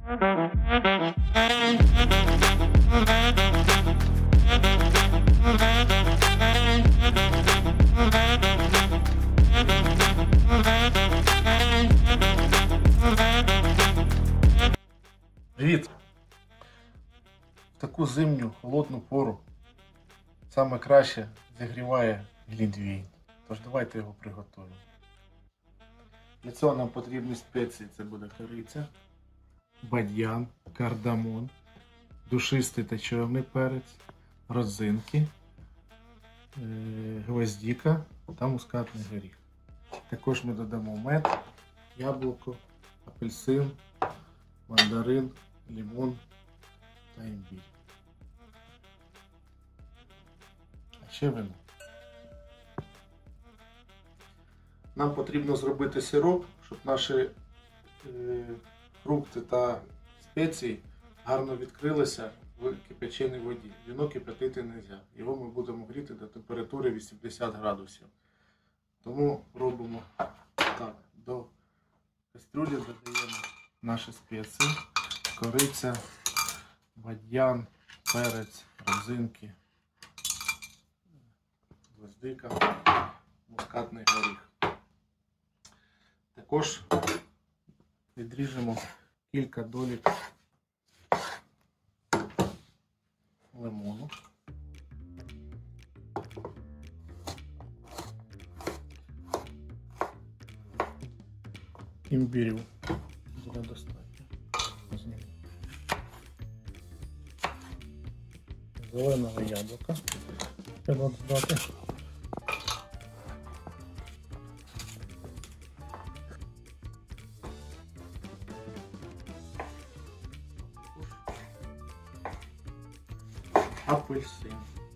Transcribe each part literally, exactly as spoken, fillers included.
Привіт! В таку зимню холодну пору саме краще зігріває глінтвейн. Тож давайте його приготуємо. Для цього нам потрібні спеції. Це буде кориця, бадьян, кардамон, душистий та чорний перець, родзинки, гвоздика та мускатний горіх. Також ми додамо мед, яблуко, апельсин, мандарин, лимон та імбір. А ще вино. Нам потрібно зробити сироп, щоб наші е, фрукти та спеції гарно відкрилися в кипяченій воді. Вино кипятити не можна. Його ми будемо гріти до температури вісімдесят градусів. Тому робимо так. До кастрюлі додаємо наші спеції. Кориця, бадьян, перець, родзинки, гвоздика, мускатний горіх. Також відріжемо кілька долік лимону. Імбірю буде достатньо. Зеленого яблука треба додати. Апельсин.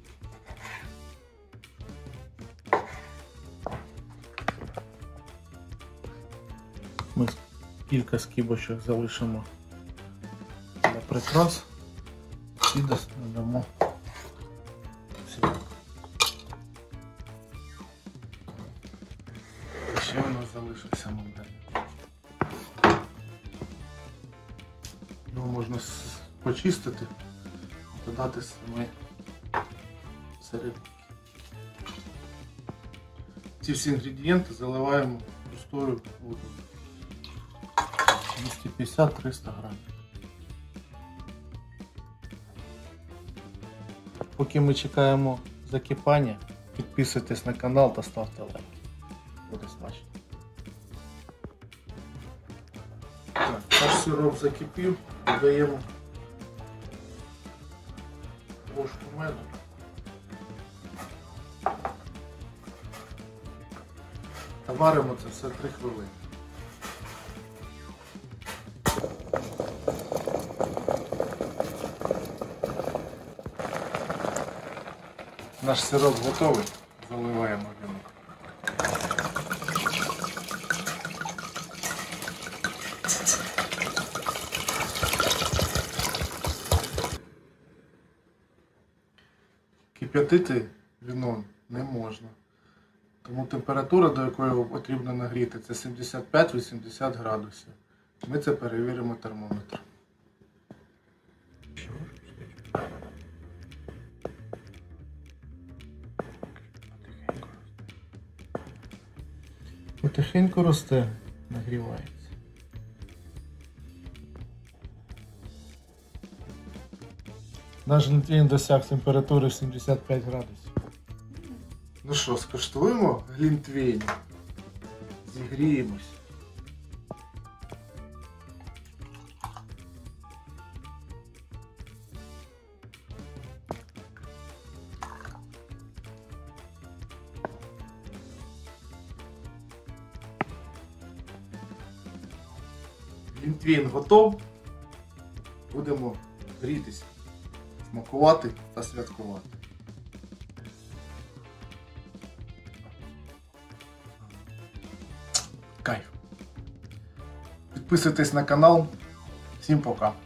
Ми кілька скибочок залишимо для прикрас і додамо сюди. Ще у нас залишився мандарин. Його можна почистити, додати саме серединки. Ці всі інгредієнти заливаємо пустою водою. двісті п'ятдесят - триста грамів. Поки ми чекаємо закипання, підписуйтесь на канал та ставте лайки. Буде смачно. Так, наш сироп закипів, додаємо ложку меду. Та варимо це все три хвилини. Наш сироп готовий, заливаємо вино. Кип'ятити вино не можна, тому температура, до якої його потрібно нагріти, це сімдесят п'ять - вісімдесят градусів. Ми це перевіримо термометром. Потихеньку росте, нагрівається. Наш глінтвейн досяг температури сімдесят п'ять градусів. Ну що, скуштуємо глінтвейн? Зігріємось. Глінтвейн готов. Будемо грітися, смакувати та святкувати. Кайф. Підписуйтесь на канал. Всім пока.